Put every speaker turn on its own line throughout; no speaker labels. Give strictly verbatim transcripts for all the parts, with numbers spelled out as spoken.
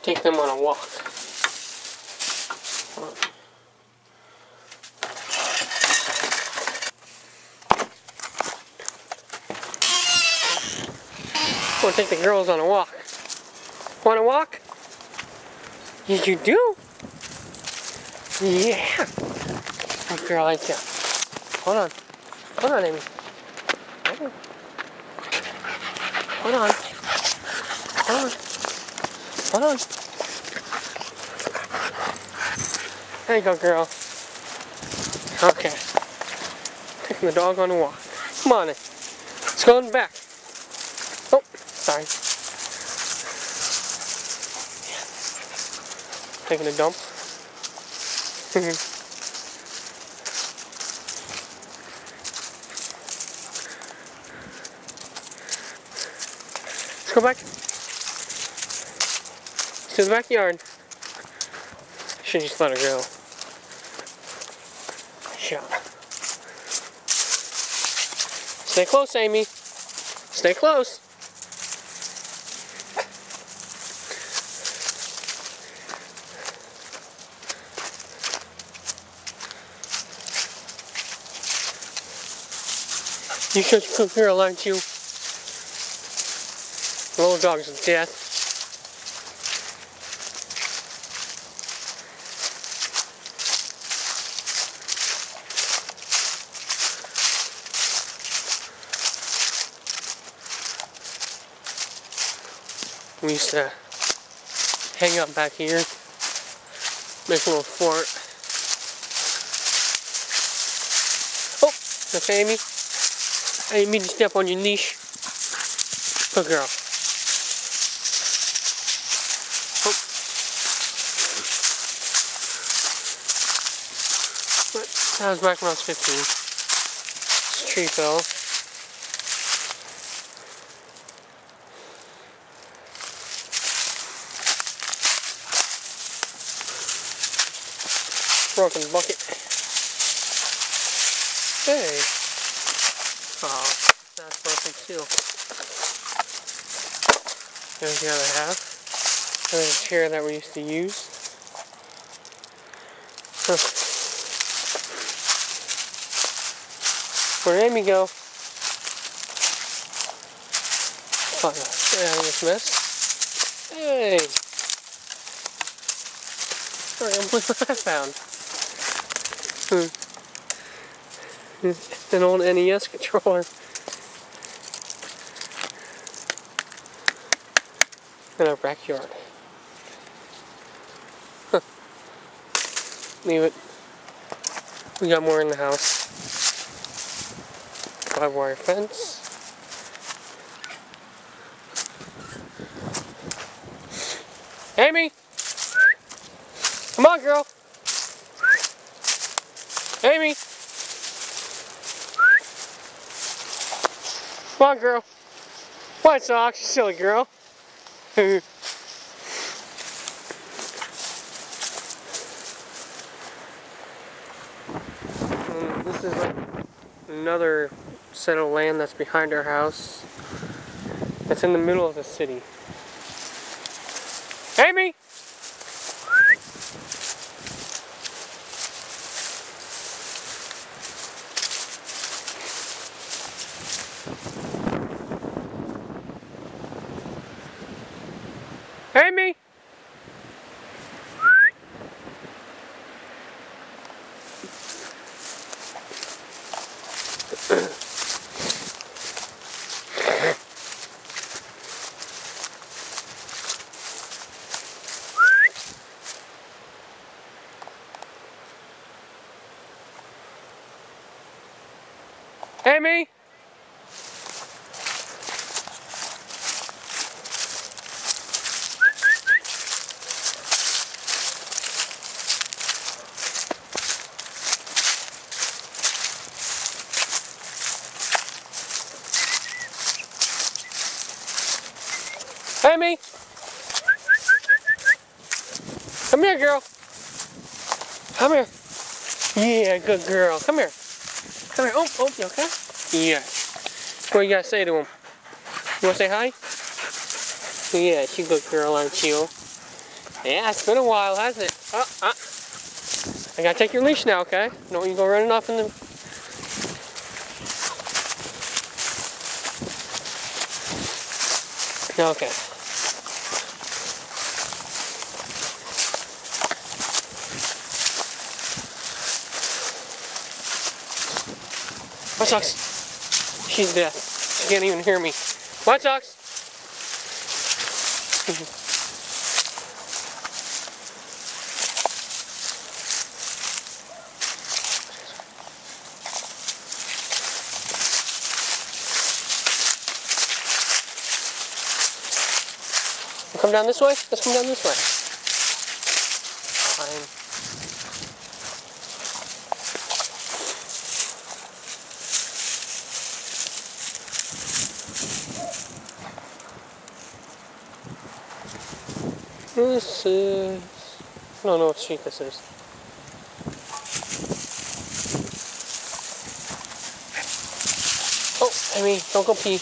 take them on a walk. I'm gonna take the girls on a walk. Want to walk? Yes, you do? Yeah. Oh, girl, I tell. Hold on. Hold on, Amy. Hold on. Hold on. Hold on. Hold on. There you go, girl. Okay. Taking the dog on a walk. Come on in. Let's go in the back. Oh, sorry. Taking a dump. Let's go back to the backyard. Should just let her go. Sure. Stay close, Amy. Stay close. You're such a good girl, aren't you? Little dog's of death. We used to hang out back here, make a little fort. Oh, that's Amy. I didn't mean to step on your leash. Good girl. Oh. But that was back when I was fifteen. This tree fell. Broken bucket. Hey. Oh, that's broken too. There's the other half. There's a chair that we used to use. Huh. Where'd Amy go? Oh, get out of this mess. Hey! Look what I found. Hmm. An old N E S controller. In our backyard. Huh. Leave it. We got more in the house. Five wire fence. Amy! Come on, girl! Amy! Come on, girl. White socks, you silly girl. This is like another set of land that's behind our house. That's in the middle of the city. Amy! Amy! Amy! Amy! Come here, girl. Come here. Yeah, good girl. Come here. Come here. Oh, oh, you okay? Yeah. What you gotta say to him? You wanna say hi? Yeah, she's a good girl, aren't you? Yeah, it's been a while, hasn't it? Oh, uh. I gotta take your leash now, okay? Don't you go running off in the... Okay. White Sox. She's deaf. She can't even hear me. White Sox. Come down this way? Let's come down this way. Fine. This is... I don't know what sheet this is. Oh, Amy, don't go pee.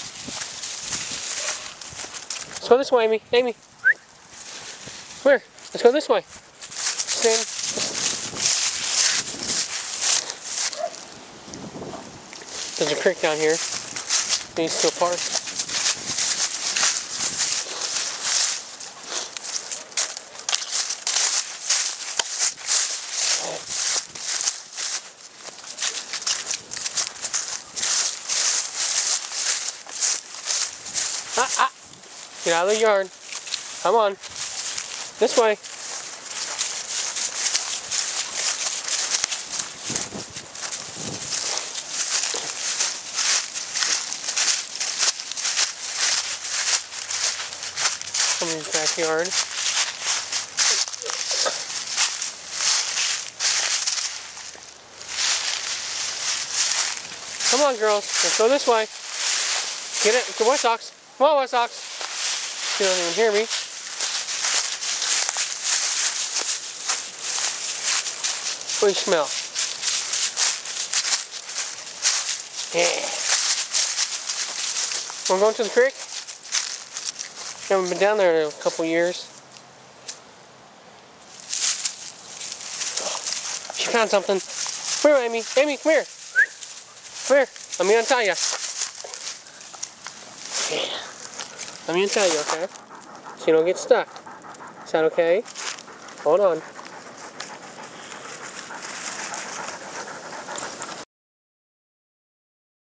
Let's go this way, Amy. Amy. Come here. Let's go this way. Stand. There's a creek down here. These two apart. Ah, ah. Get out of the yard. Come on. This way. Somebody's backyard. Come on, girls. Let's go this way. Get it. Get White Sox. Come on, White Sox. You don't even hear me. What do you smell? Yeah. We're going to the creek? Haven't been down there in a couple years. She found something. Come here, Amy. Amy, come here. Come here. Let me untie you. Yeah. Let me untie you, okay? So you don't get stuck. Is that okay? Hold on.